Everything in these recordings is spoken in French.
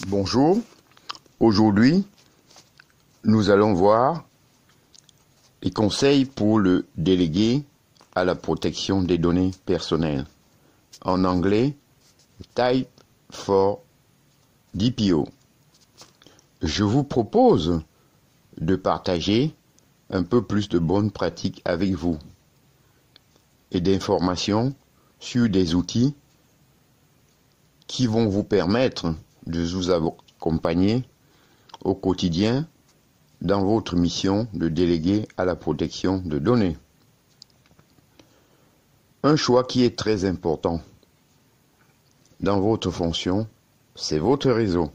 Bonjour, aujourd'hui nous allons voir les conseils pour le délégué à la protection des données personnelles. En anglais, Type for DPO. Je vous propose de partager un peu plus de bonnes pratiques avec vous et d'informations sur des outils qui vont vous permettre de vous accompagner au quotidien dans votre mission de délégué à la protection de données. Un choix qui est très important dans votre fonction, c'est votre réseau.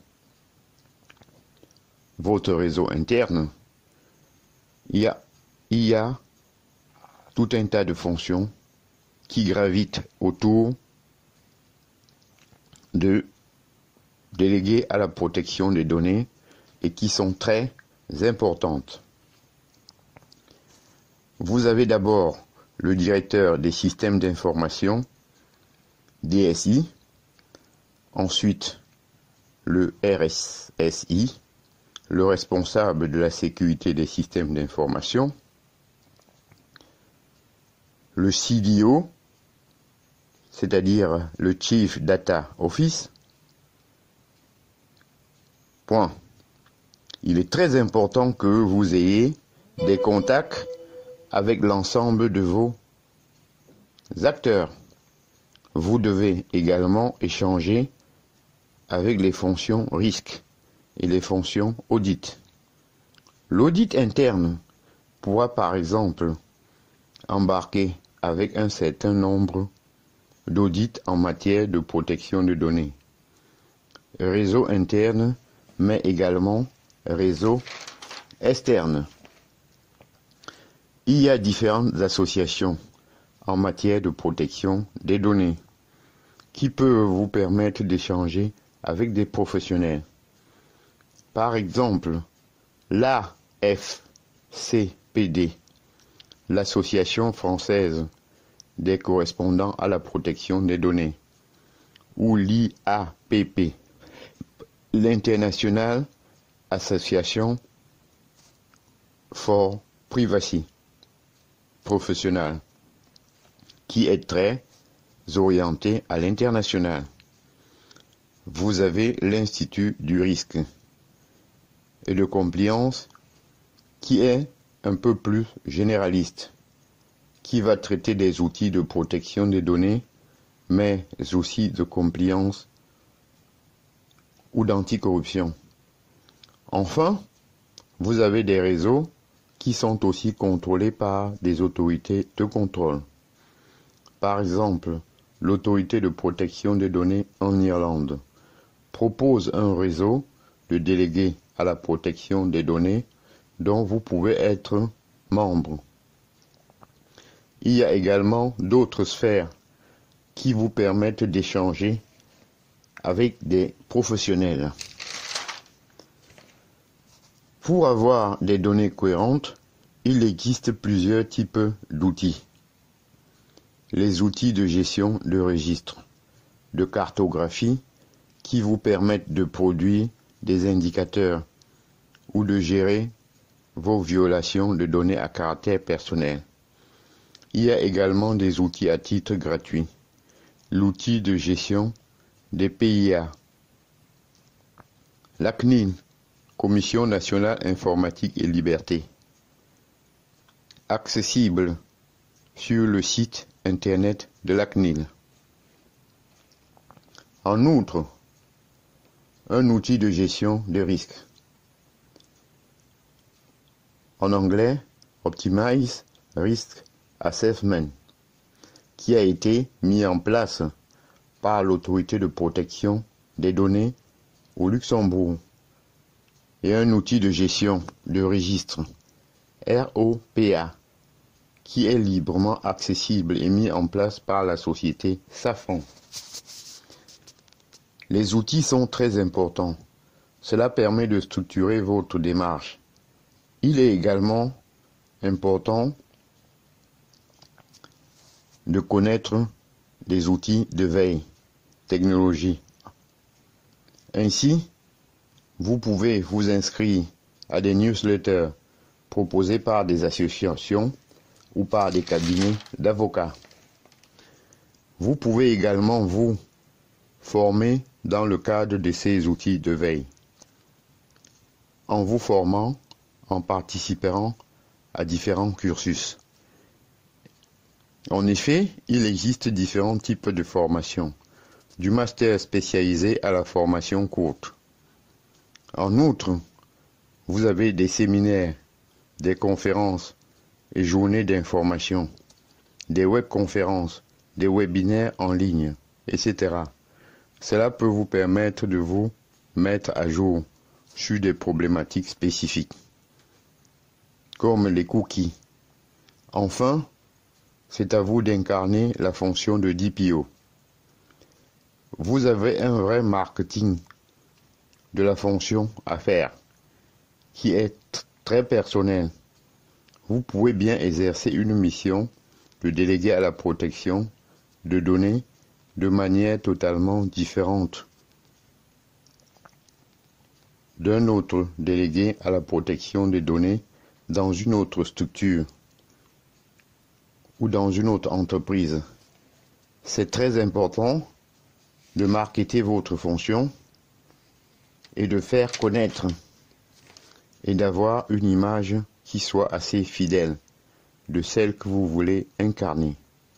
Votre réseau interne, il y a tout un tas de fonctions qui gravitent autour de délégués à la protection des données et qui sont très importantes. Vous avez d'abord le directeur des systèmes d'information, DSI, ensuite le RSSI, le responsable de la sécurité des systèmes d'information, le CDO, c'est-à-dire le Chief Data Office. Point. Il est très important que vous ayez des contacts avec l'ensemble de vos acteurs. Vous devez également échanger avec les fonctions risque et les fonctions audit. L'audit interne pourra par exemple embarquer avec un certain nombre d'audits en matière de protection de données. Réseau interne, mais également réseau externe. Il y a différentes associations en matière de protection des données qui peuvent vous permettre d'échanger avec des professionnels. Par exemple, l'AFCPD, l'Association française des correspondants à la protection des données, ou l'IAPP, l'International Association for Privacy Professional, qui est très orienté à l'international. Vous avez l'Institut du risque et de compliance qui est un peu plus généraliste, qui va traiter des outils de protection des données, mais aussi de compliance ou d'anticorruption. Enfin, vous avez des réseaux qui sont aussi contrôlés par des autorités de contrôle. Par exemple, l'autorité de protection des données en Irlande propose un réseau de délégués à la protection des données dont vous pouvez être membre. Il y a également d'autres sphères qui vous permettent d'échanger avec des professionnels. Pour avoir des données cohérentes, il existe plusieurs types d'outils. Les outils de gestion de registre, de cartographie, qui vous permettent de produire des indicateurs ou de gérer vos violations de données à caractère personnel. Il y a également des outils à titre gratuit. L'outil de gestion des PIA, la CNIL, Commission nationale informatique et liberté, accessible sur le site internet de la CNIL. En outre, un outil de gestion de risque. En anglais, Optimize Risk Assessment, qui a été mis en place par l'autorité de protection des données au Luxembourg, et un outil de gestion de registre, ROPA, qui est librement accessible et mis en place par la société Safran. Les outils sont très importants. Cela permet de structurer votre démarche. Il est également important de connaître des outils de veille, technologie. Ainsi, vous pouvez vous inscrire à des newsletters proposés par des associations ou par des cabinets d'avocats. Vous pouvez également vous former dans le cadre de ces outils de veille. En vous formant, en participant à différents cursus. En effet, il existe différents types de formations, du master spécialisé à la formation courte. En outre, vous avez des séminaires, des conférences et journées d'information, des webconférences, des webinaires en ligne, etc. Cela peut vous permettre de vous mettre à jour sur des problématiques spécifiques, comme les cookies. Enfin, c'est à vous d'incarner la fonction de DPO. Vous avez un vrai marketing de la fonction à faire, qui est très personnel. Vous pouvez bien exercer une mission de délégué à la protection de données de manière totalement différente d'un autre délégué à la protection des données dans une autre structure ou dans une autre entreprise. C'est très important de marketer votre fonction et de faire connaître et d'avoir une image qui soit assez fidèle de celle que vous voulez incarner.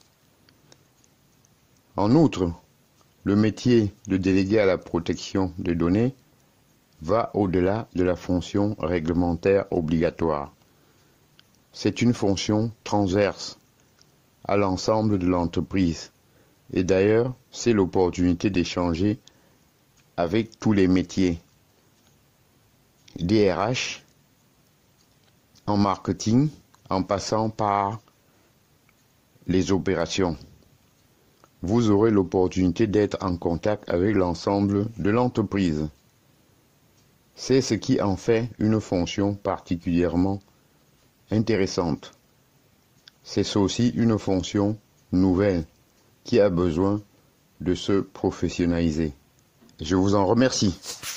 En outre, le métier de délégué à la protection des données va au-delà de la fonction réglementaire obligatoire. C'est une fonction transverse à l'ensemble de l'entreprise. Et d'ailleurs, c'est l'opportunité d'échanger avec tous les métiers, DRH, en marketing, en passant par les opérations. Vous aurez l'opportunité d'être en contact avec l'ensemble de l'entreprise. C'est ce qui en fait une fonction particulièrement intéressante. C'est aussi une fonction nouvelle qui a besoin de se professionnaliser. Je vous en remercie.